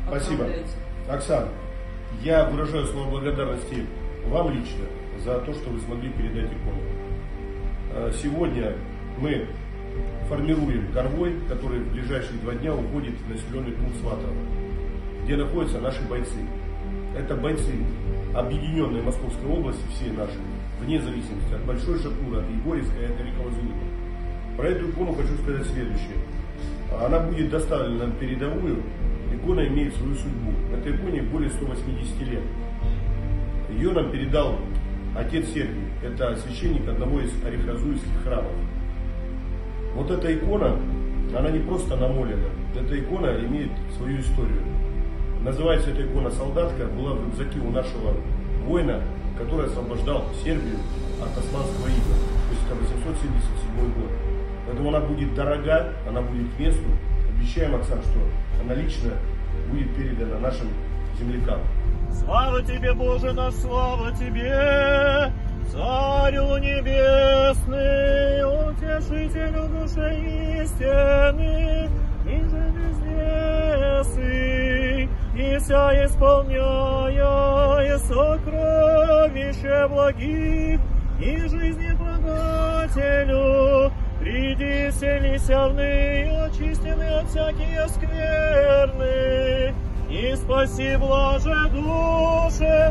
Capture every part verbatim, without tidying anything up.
Спасибо. Оксана, я выражаю слова благодарности вам лично за то, что вы смогли передать икону. Сегодня мы формируем конвой, который в ближайшие два дня уходит в населенный пункт Сватово, где находятся наши бойцы. Это бойцы объединенной Московской области, всей нашей, вне зависимости от Большой Шакуры, от Егорьевска и от Великого. Про эту икону хочу сказать следующее. Она будет доставлена на передовую. Икона имеет свою судьбу. Этой иконе более ста восьмидесяти лет. Ее нам передал отец Сергий. Это священник одного из орехозуевских храмов. Вот эта икона, она не просто намолена. Эта икона имеет свою историю. Называется эта икона «Солдатка». Была в рюкзаке у нашего воина, который освобождал Сербию от османского ига. тысяча восемьсот семьдесят седьмой год. Поэтому она будет дорога, она будет к месту. Обещаем, Оксан, что она лично будет передана нашим землякам. Слава тебе, Боже наш, слава тебе, Царю небесный, утешителю души истины, ниже вездесы, и вся исполняя сокровища благих и жизни благодателю. Приди, селися вны, очистены от всякие скверны, и спаси, блаже, душе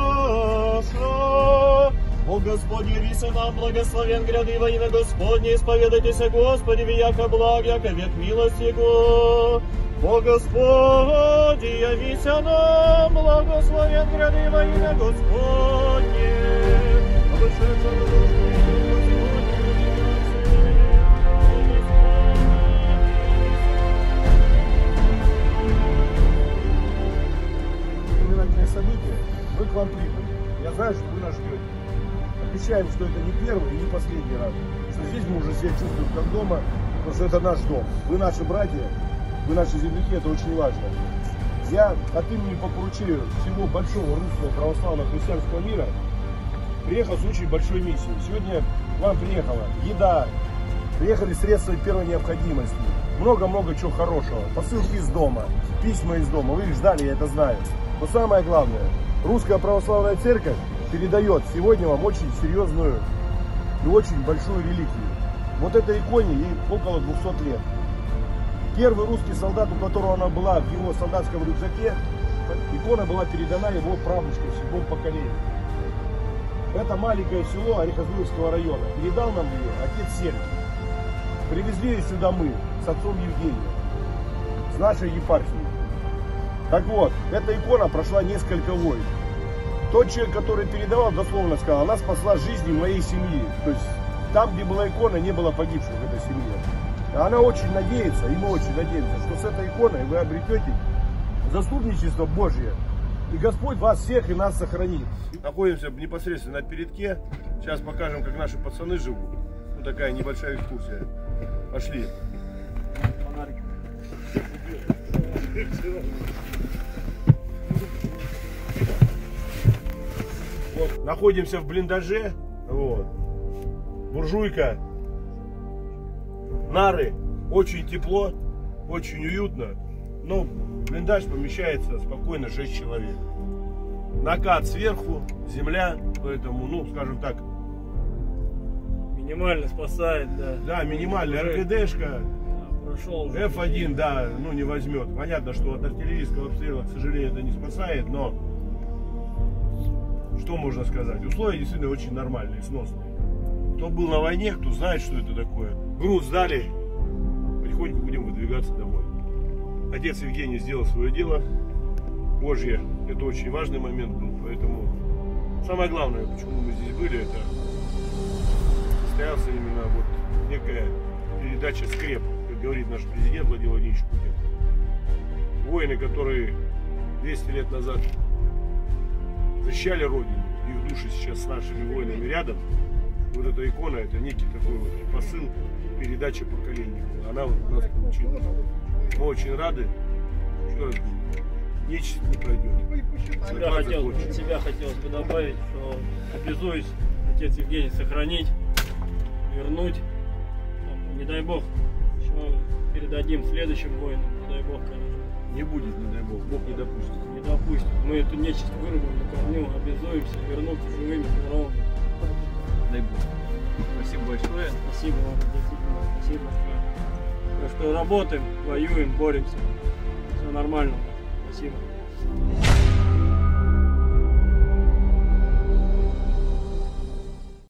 наша. О Господи, явися нам, благословен гряды во имя Господне, исповедайтесь, Господи, яко благ, яко век милость Его. О Господи, явися нам, благословен гряды во имя Господне. События, мы к вам прибыли. Я знаю, что вы нас ждете. Обещаем, что это не первый и не последний раз. Что здесь мы уже себя чувствуем как дома, потому что это наш дом. Вы наши братья, вы наши земляки, это очень важно. Я от имени по поручению всего большого русского православного христианского мира приехал с очень большой миссией. Сегодня к вам приехала еда, приехали средства первой необходимости. Много-много чего хорошего. Посылки из дома, письма из дома. Вы их ждали, я это знаю. Но самое главное, Русская Православная Церковь передает сегодня вам очень серьезную и очень большую реликвию. Вот этой иконе ей около двухсот лет. Первый русский солдат, у которого она была в его солдатском рюкзаке, икона была передана его правнучкой в седьмом поколении. Это маленькое село Орехозуевского района. Передал нам ее отец Сергий. Привезли ее сюда мы с отцом Евгением, с нашей епархией. Так вот, эта икона прошла несколько войн. Тот человек, который передавал, дословно сказал, она спасла жизни моей семьи. То есть там, где была икона, не было погибших в этой семье. Она очень надеется, и мы очень надеемся, что с этой иконой вы обретете заступничество Божье. И Господь вас всех и нас сохранит. Находимся непосредственно на передке. Сейчас покажем, как наши пацаны живут. Ну, такая небольшая экскурсия. Пошли. Вот, находимся в блиндаже. Вот. Буржуйка. Нары. Очень тепло, очень уютно. Но в блиндаж помещается спокойно шесть человек. Накат сверху, земля, поэтому, ну, скажем так, минимально спасает, да. Да, минимальная РГДшка. Прошел эф один, да, ну не возьмет. Понятно, что от артиллерийского обстрела, к сожалению, это не спасает, но что можно сказать? Условия действительно очень нормальные, сносные. Кто был на войне, кто знает, что это такое. Груз сдали, потихоньку будем выдвигаться домой. Отец Евгений сделал свое дело Божье. Это очень важный момент был, поэтому самое главное, почему мы здесь были, это состоялся именно вот некая передача скреп, как говорит наш президент Владимир Владимирович Путин. Воины, которые двести лет назад защищали Родину, их души сейчас с нашими воинами рядом. Вот эта икона, это некий такой вот посыл, передача поколению. Она вот у нас получилась. Мы очень рады. Еще раз говорю, нечисть не пройдет. Себя, хотел, себя хотелось бы добавить, что обязуюсь отец Евгений сохранить, вернуть. Не дай бог, еще передадим следующим воинам. Не дай бог, конечно. Не будет, не дай Бог. Бог не допустит. Не допустим. Мы эту нечисть вырубим на корню, обязуемся вернуться живыми, здоровыми. Дай Бог. Спасибо большое. Спасибо вам, действительно. Спасибо, что, что работаем, воюем, боремся. Все нормально. Спасибо.